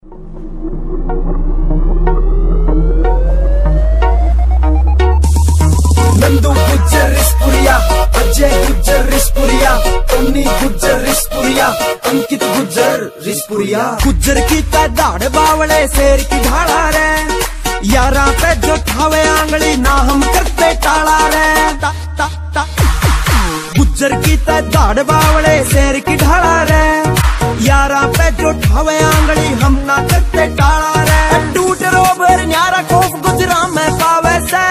नंदू गुज्जर रिसपुरिया, अजय गुज्जर रिसपुरिया, टोनी गुज्जर रिसपुरिया, अंकित गुज्जर रिसपुरिया। गुज्जर की दाढ़ बावले शेर की ढाला रे, यारा पे जो ठावे आंगली ना हम करते टाला रे। गुज्जर की दाढ़ बावले शेर की ढाला रे, यारा पे जो ठावे आंगली हम ना करते टाला रे। टूट रोबर न्यारा खोफ गुजरा में पावे से,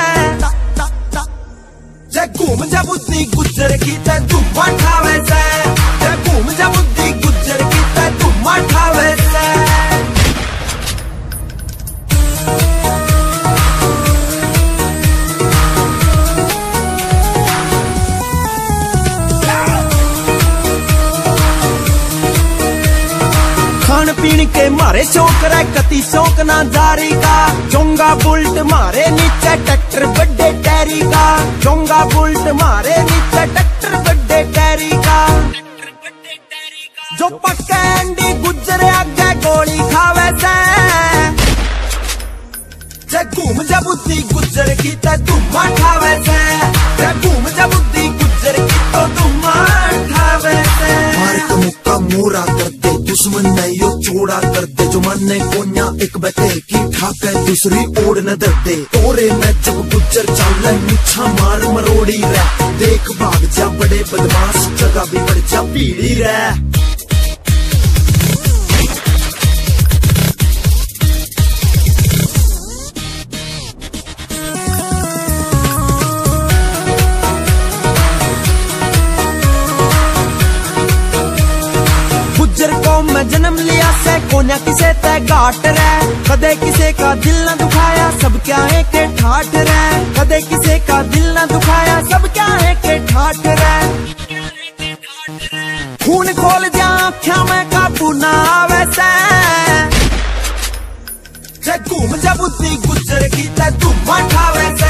घूम जा बुद्धि गुज्जर की धुम्मा ठावे से, घूम जा बुद्धि गुज्जर की धुम्मा ठावे से। खान पीन के मारे शौक रे, कति शौक ना जारी का। चोंगा बुल्ट मारे नीचे ट्रैक्टर बड्डे टैरी का, चोंगा बुल्ट मारे नीचे ट्रैक्टर बड्डे टैरी का। जो पक्का एंडी गुज्जर आगे गोली खावे से, घूम जा बुद्धि गुज्जर की धुम्मा ठावे से, घूम जा बुद्धि गुज्जर की तो धुम्मा ठावे से। मार का मुक्का मोरा कर दे, दुश्मन ने यो चोड़ा कर दे। जो माने कोन्या एक बटे की ठाके दूसरी ओर न दे। तोरे में जब गुज्जर चाले मुच्छा मार मरोड़ी रे, देख भाग जा बड़े बदमाश जगह भी बढ़ जा पीड़ी रे। गुज्जर कौम में जन्म लिया से कोन्या किसे तय घाट रे, कदे किसे का दिल न दुखाया सब क्या है के ठाठ रे। कदे किसे का दिल न दुखाया सब क्या है के ठाठ रे। खून खोल जा आँखों में काबू ना आवे से, घूम जा बुद्धि गुज्जर की धुम्मा ठावे से।